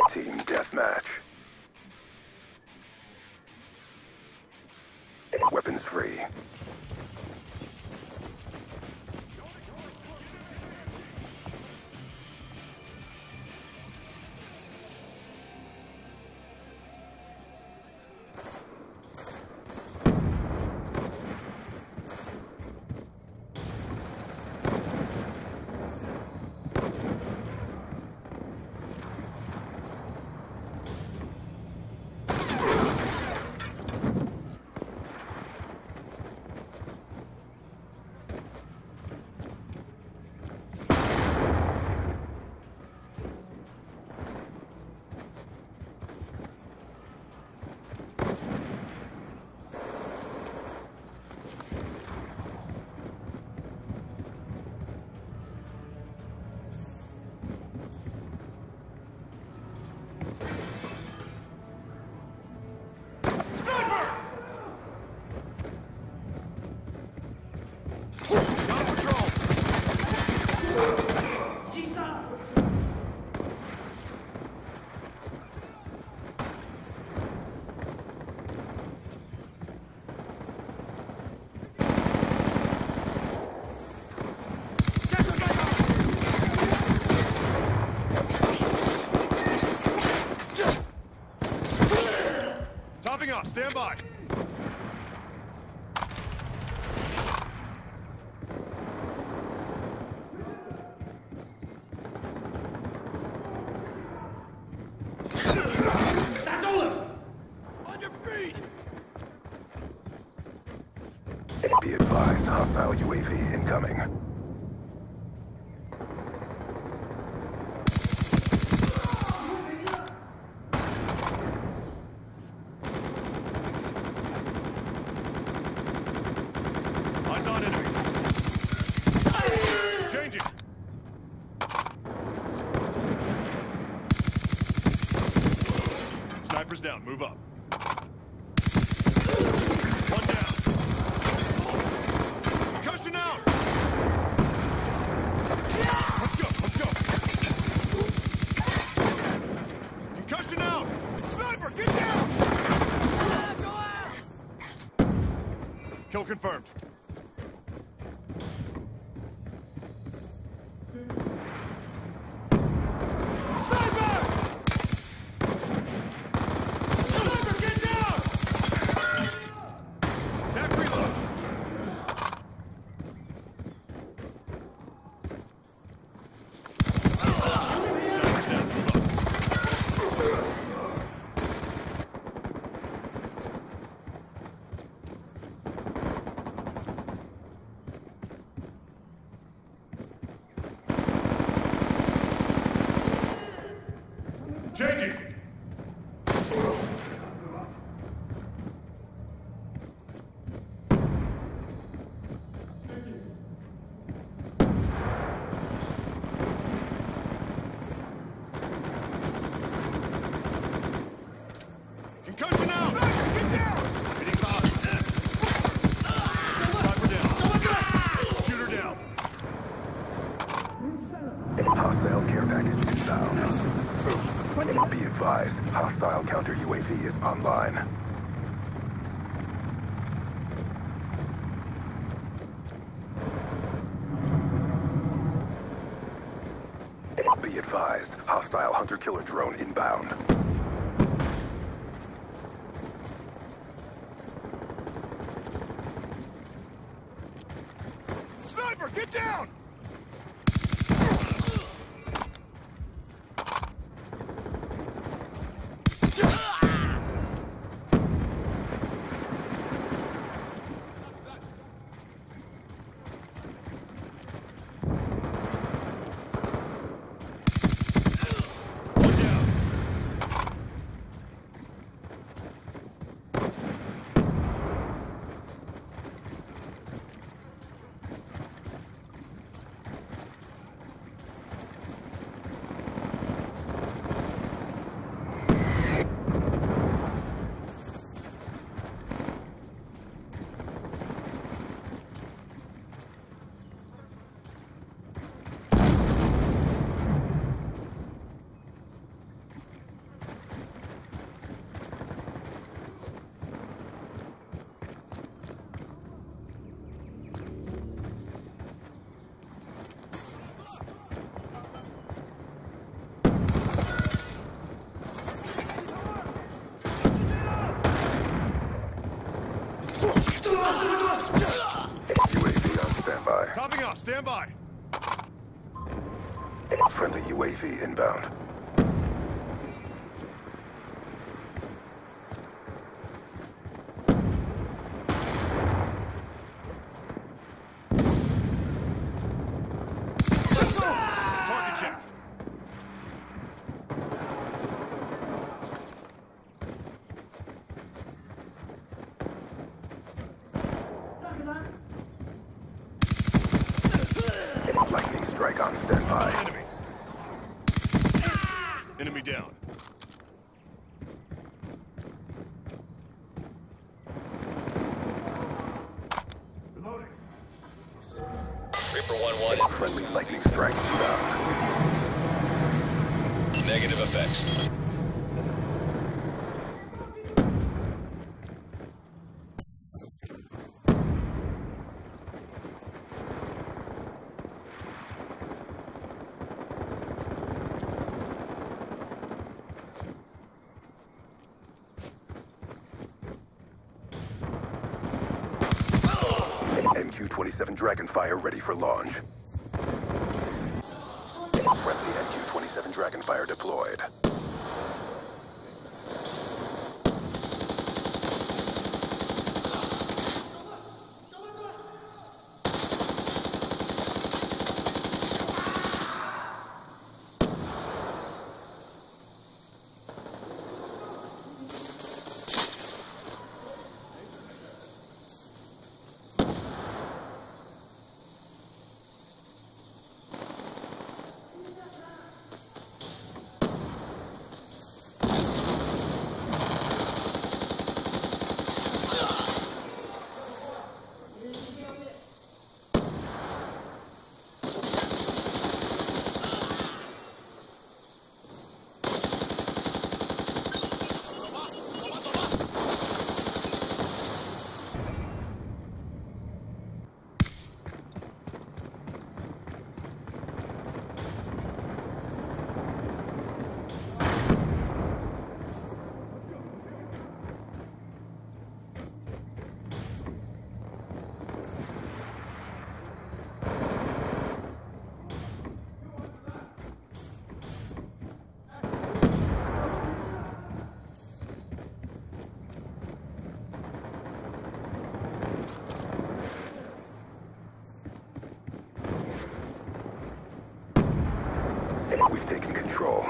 Team Deathmatch. Weapons free. Stand by. That's all. On your feet. Be advised, hostile UAV incoming. Sniper's down. Move up. One down. Concussion out. Let's go. Let's go. Concussion out. Sniper, get down. Go out. Kill confirmed. Changing! Concussion out! Get down! Hitting top. Sniper down. Shooter down. Hostile care package inbound. Be advised, hostile counter UAV is online. Be advised, hostile hunter-killer drone inbound. Sniper, get down! standby. Topping off, stand by. Friendly UAV inbound. Target check. Lightning strike on standby. Enemy. Enemy down. Reloading. Reaper 1-1. Friendly lightning strike inbound. Negative effects. MQ-27 Dragonfire ready for launch. Friendly MQ-27 Dragonfire deployed. We've taken control.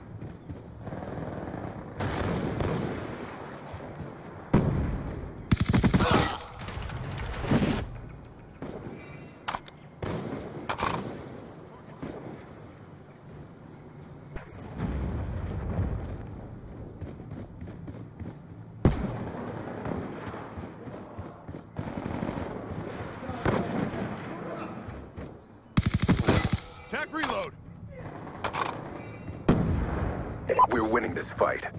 Tac reload. We're winning this fight.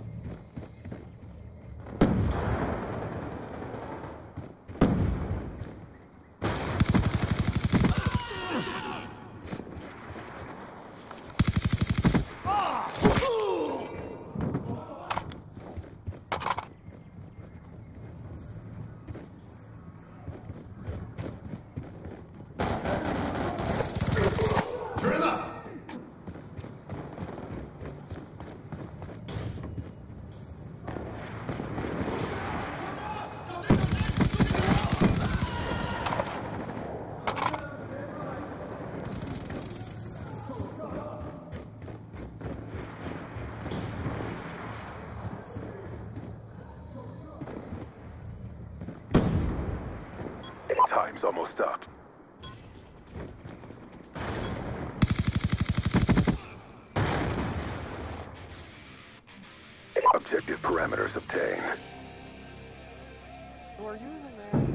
Turn up! Time's almost up. Objective parameters obtained. So are you in there?